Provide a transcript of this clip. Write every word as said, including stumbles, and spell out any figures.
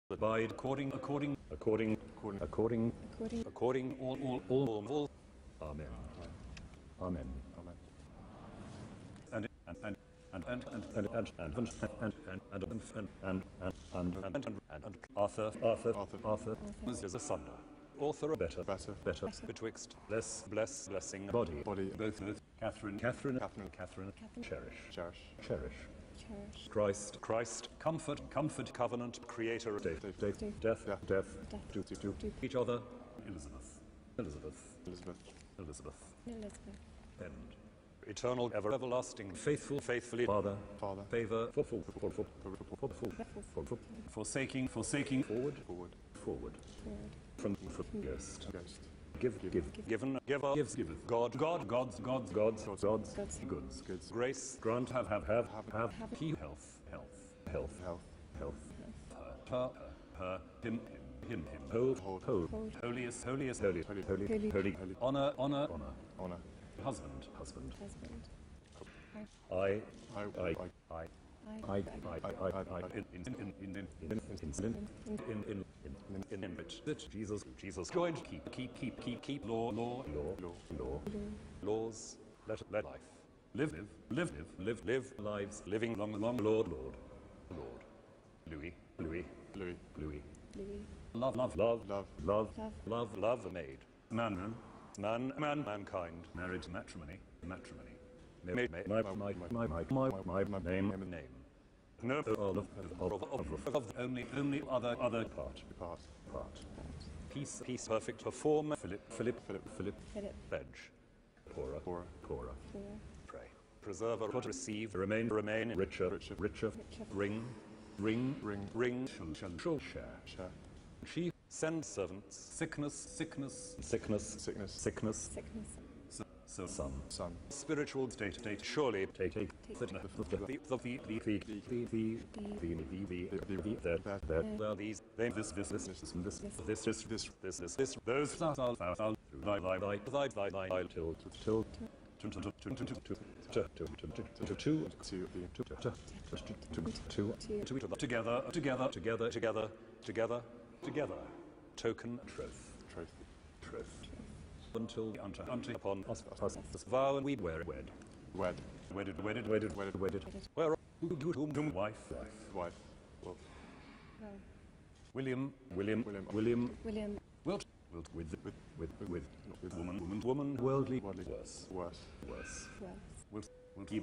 abide according, according, according, according, according, according, according, all, all, all, all, all. Amen. Amen. Amen. And and and and and and and and and and and and and and and and and Arthur, Arthur, Arthur, Arthur is asunder. Author a better, better, better, betwixt, less, bless, blessing, body, body, both, both. Catherine, Catherine, Catherine, Catherine, cherish, cherish, cherish. Cherish. Christ, Christ, comfort, comfort, covenant, creator, death, death, death, death, death, to, to, to each other, Elizabeth, Elizabeth, Elizabeth, Elizabeth, Elizabeth, end. Eternal, ever, everlasting, faithful, faithfully, Father, Father, favor, for, for, for, for, for, for, for, for, forsaking, forsaking, forward, forward, forward, from, from, ghost, ghost. Give, give, give, given, giver, gives, giveth. God, God, gods, gods, gods, gods, gods, goods, goods. Grace, grant, have, have, have, have, have, have. He, health, health, health, health, health. Her, her, her, him, him, him, him. Hold, hold, hold. Holiest, holiest, holy, holy, holy, holy, holy. Honor, honor, honor, honor. Husband, husband, husband. I, I, I, I. I, I, I, I, I, in, in, in, in, in, in, in, in, in, in, in, in, which that Jesus, Jesus, going to keep, keep, keep, keep, keep, law, law, law, law, law, laws, let, let life, live, live, live, live, live, lives, living long, long, Lord, Lord, Lord, Louis, Louis, Louis, Louis, Louis, love, love, love, love, love, love, love, maid, man, man, man, man, mankind, marriage, matrimony, matrimony. My, my, my, my, my, my, my, my name, name. No, of, of, of, of, of only, only other, other part, part, part. Peace, peace, perfect, perform. Philip, Philip, Philip, Philip, Philip. Pledge. Pora, Pora, Pora. Pray. Preserve, or receive, remain, remain, richer, richer, richer. Ring, ring, ring, ring. Shall, shall, shall, share, share. She send servants. Sickness, sickness, sickness, sickness, sickness, sickness. So, son, son, spiritual state, state, surely, take, take, the, the, the, the, the, the, the, the, the, that, that, well, these, they, this, this, this, this, this, this, this, this, this, this, this, those, thou, thou, thou, through thy, thy, thy, thy, thy, thy, thy, till, till, to, to, to, to, to, to, to, to, to, together, together, together, together, together, together, token, troth, troth, troth. Until unto, unto upon us, us, us vow and we wed, wed, wed, wedded, wedded, wedded, wedded, wedded. Where whom, whom, wife, wife, wife. Well, well. William, William, William, William, William. Wilt, wilt, with, with, with, with, with, woman, woman, woman, worldly, worldly, worse, worse, worse. Wilt, wilt keep.